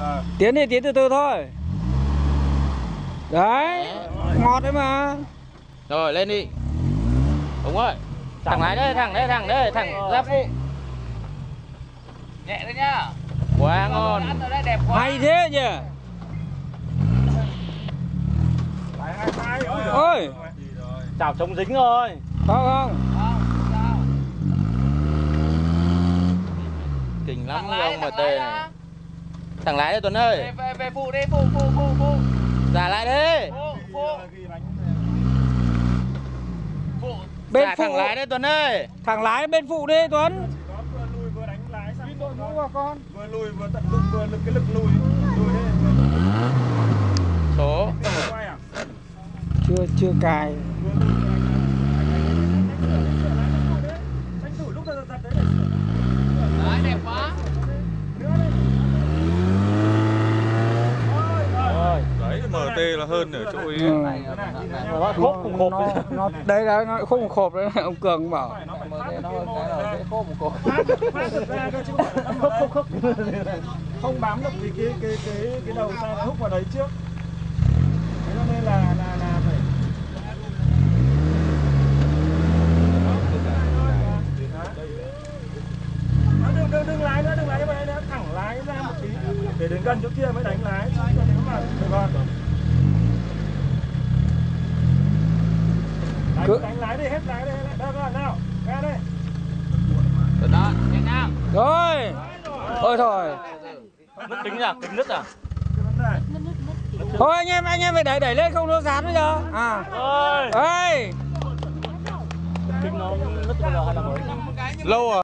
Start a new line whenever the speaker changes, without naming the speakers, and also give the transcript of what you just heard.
Tiến đi, tiến từ từ thôi. Đấy, ngọt đấy mà.
Rồi lên đi. Đúng rồi. Thẳng lái đây, thẳng ra phụ.
Nhẹ đấy nhá.
Quá ngon.
Hay thế nhỉ. Ôi,
chảo chống dính rồi.
không.
Kinh lắm cái ông MT này. Thẳng lái đây Tuấn ơi.
Về phụ đi, phụ.
Giả lại đi.
Phụ.
Bên
Giả
phụ.
thẳng lái đây Tuấn ơi.
Thẳng lái bên phụ đi Tuấn.
Vừa lùi vừa đánh lái sang đội mũ vào con. Vừa lùi vừa tận dụng vừa lực cái lực lùi đấy.
Số.
Quay à?
Chưa cài.
Tranh thủ lúc giật đấy để sửa.
Đấy, đẹp quá.
Đấy, MT là hơn ở chỗ ấy.
Nó khốp cùng khộp.
Nó đấy đấy, nó không khộp đấy, ông Cường bảo.
Không bám được vì cái đầu xe nó húc vào đấy trước. Thế cho nên là phải đừng lái nữa, đừng lái vào đây nữa, thẳng lái ra một tí để đến gần chỗ kia mới đánh lái, chứ còn nếu mà đánh lái đi, hết lái đi, đâu nào, ra đây.
Đó, nhẹ nhàng.
Rồi. Ôi thôi.
Nứt kính à, kính nứt à?
Thôi anh em phải đẩy lên không nó dán bây giờ. À.
Ơi.
Ơi.
Kính nó nứt bây giờ hay là mới?
Lâu à?